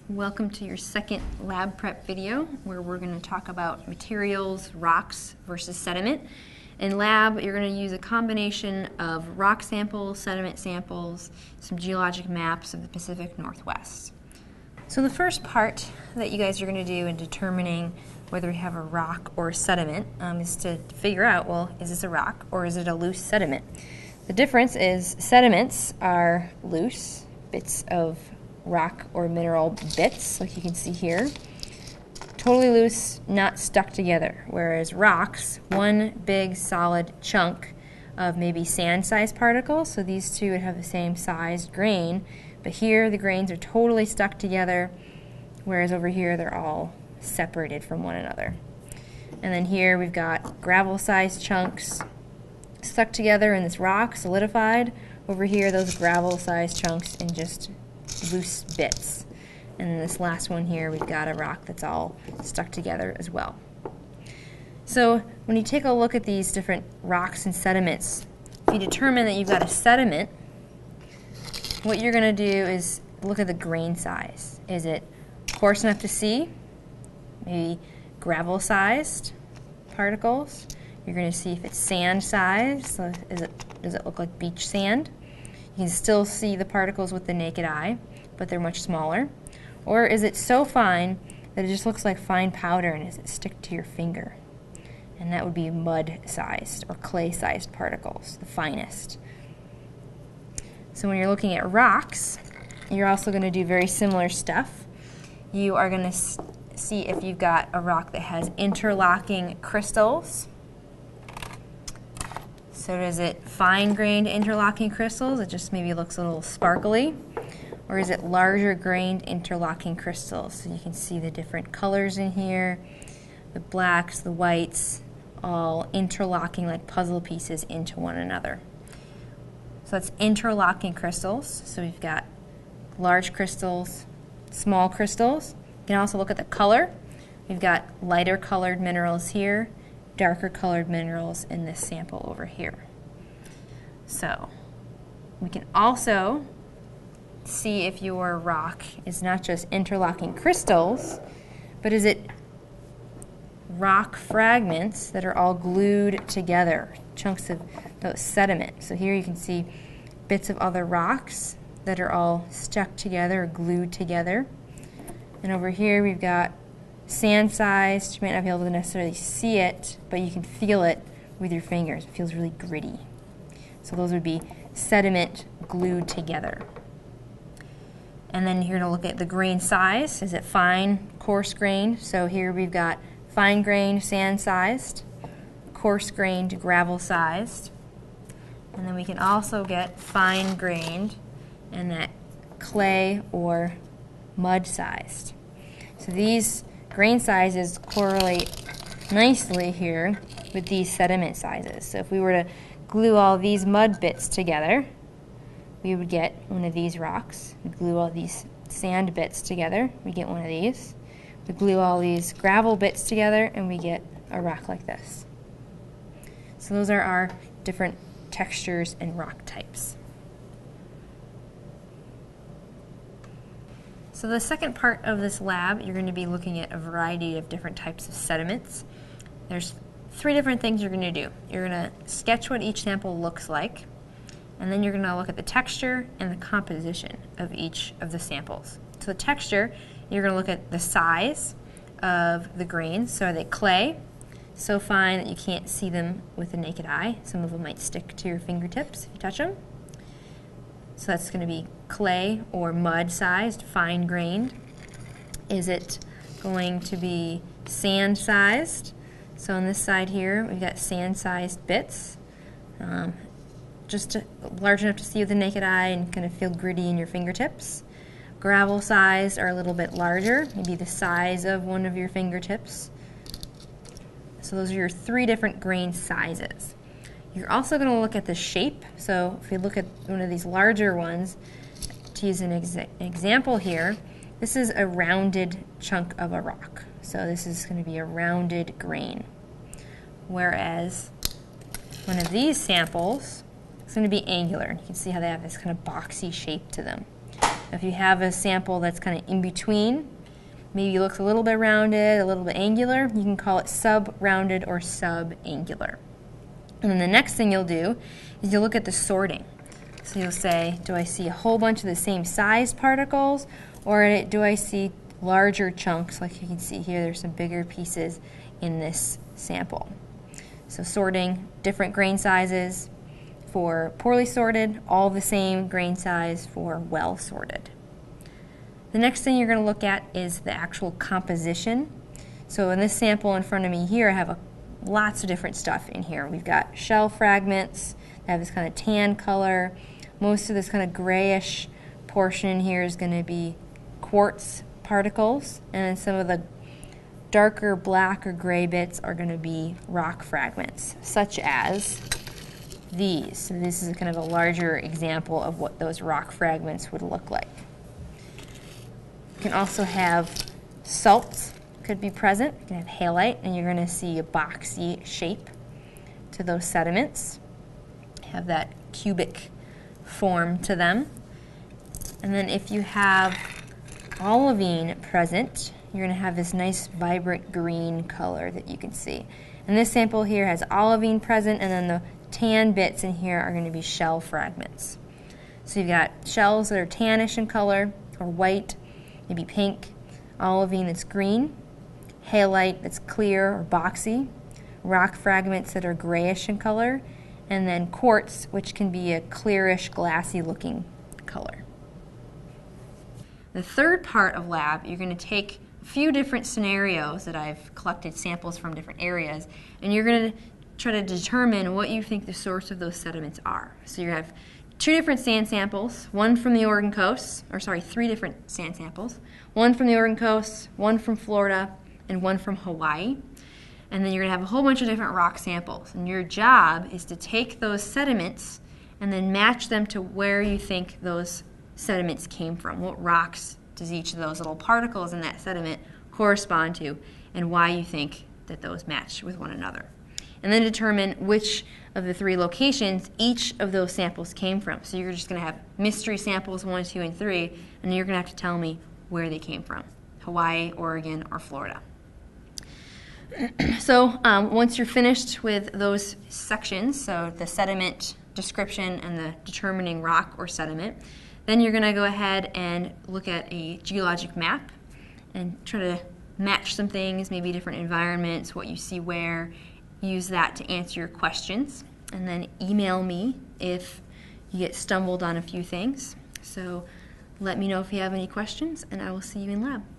Welcome to your second lab prep video where we're going to talk about materials, rocks versus sediment. In lab, you're going to use a combination of rock samples, sediment samples, some geologic maps of the Pacific Northwest. So the first part that you guys are going to do in determining whether we have a rock or a sediment is to figure out, well, is this a rock or is it a loose sediment? The difference is sediments are loose bits of rock or mineral bits, like you can see here. Totally loose, not stuck together. Whereas rocks, one big solid chunk of maybe sand-sized particles, so these two would have the same sized grain, but here the grains are totally stuck together, whereas over here they're all separated from one another. And then here we've got gravel-sized chunks stuck together in this rock, solidified. Over here, those gravel-sized chunks in just loose bits. And then this last one here, we've got a rock that's all stuck together as well. So when you take a look at these different rocks and sediments, if you determine that you've got a sediment, what you're going to do is look at the grain size. Is it coarse enough to see? Maybe gravel-sized particles. You're going to see if it's sand-sized. So does it look like beach sand? You can still see the particles with the naked eye, but they're much smaller. Or is it so fine that it just looks like fine powder and does it stick to your finger? And that would be mud-sized or clay-sized particles, the finest. So when you're looking at rocks, you're also going to do very similar stuff. You are going to see if you've got a rock that has interlocking crystals. So is it fine-grained interlocking crystals? It just maybe looks a little sparkly. Or is it larger-grained interlocking crystals? So you can see the different colors in here, the blacks, the whites, all interlocking like puzzle pieces into one another. So that's interlocking crystals. So we've got large crystals, small crystals. You can also look at the color. We've got lighter colored minerals here, darker colored minerals in this sample over here. So we can also see if your rock is not just interlocking crystals, but is it rock fragments that are all glued together, chunks of those sediment. So here you can see bits of other rocks that are all stuck together or glued together. And over here we've got sand-sized. You might not be able to necessarily see it, but you can feel it with your fingers. It feels really gritty. So those would be sediment glued together. And then you're going to look at the grain size. Is it fine, coarse-grained? So here we've got fine-grained, sand-sized, coarse-grained, gravel-sized. And then we can also get fine-grained and that clay or mud-sized. So these grain sizes correlate nicely here with these sediment sizes. So if we were to glue all these mud bits together, we would get one of these rocks. We glue all these sand bits together, we get one of these. We glue all these gravel bits together and we get a rock like this. So those are our different textures and rock types. So the second part of this lab, you're going to be looking at a variety of different types of sediments. There's three different things you're going to do. You're going to sketch what each sample looks like, and then you're going to look at the texture and the composition of each of the samples. So the texture, you're going to look at the size of the grains. So are they clay, so fine that you can't see them with the naked eye? Some of them might stick to your fingertips if you touch them. So that's going to be clay or mud-sized, fine-grained. Is it going to be sand-sized? So on this side here, we've got sand-sized bits, just large enough to see with the naked eye and kind of feel gritty in your fingertips. Gravel-sized are a little bit larger, maybe the size of one of your fingertips. So those are your three different grain sizes. You're also going to look at the shape. So if we look at one of these larger ones, to use an example here, this is a rounded chunk of a rock. So this is going to be a rounded grain. Whereas one of these samples is going to be angular. You can see how they have this kind of boxy shape to them. If you have a sample that's kind of in between, maybe looks a little bit rounded, a little bit angular, you can call it sub-rounded or sub-angular. And then the next thing you'll do is you'll look at the sorting. So you'll say, do I see a whole bunch of the same size particles, or do I see larger chunks? Like you can see here, there's some bigger pieces in this sample. So sorting different grain sizes for poorly sorted, all the same grain size for well sorted. The next thing you're going to look at is the actual composition. So in this sample in front of me here, I have lots of different stuff in here. We've got shell fragments that have this kind of tan color. Most of this kind of grayish portion in here is going to be quartz particles, and then some of the darker black or gray bits are going to be rock fragments, such as these. So this is kind of a larger example of what those rock fragments would look like. You can also have salts could be present. You can have halite, and you're going to see a boxy shape to those sediments. Have that cubic form to them. And then if you have olivine present, you're going to have this nice vibrant green color that you can see. And this sample here has olivine present, and then the tan bits in here are going to be shell fragments. So you've got shells that are tannish in color, or white, maybe pink, olivine that's green, halite that's clear or boxy, rock fragments that are grayish in color, and then quartz, which can be a clearish, glassy looking color. The third part of lab, you're going to take a few different scenarios that I've collected samples from different areas, and you're going to try to determine what you think the source of those sediments are. So you're going to have two different sand samples, one from the Oregon coast, or sorry, three different sand samples, one from the Oregon coast, one from Florida, and one from Hawaii. And then you're going to have a whole bunch of different rock samples. And your job is to take those sediments and then match them to where you think those sediments came from. What rocks does each of those little particles in that sediment correspond to, and why you think that those match with one another. And then determine which of the three locations each of those samples came from. So you're just going to have mystery samples 1, 2, and 3, and you're going to have to tell me where they came from: Hawaii, Oregon, or Florida. So once you're finished with those sections, so the sediment description and the determining rock or sediment, then you're going to go ahead and look at a geologic map and try to match some things, maybe different environments, what you see where. Use that to answer your questions, and then email me if you get stumbled on a few things. So let me know if you have any questions, and I will see you in lab.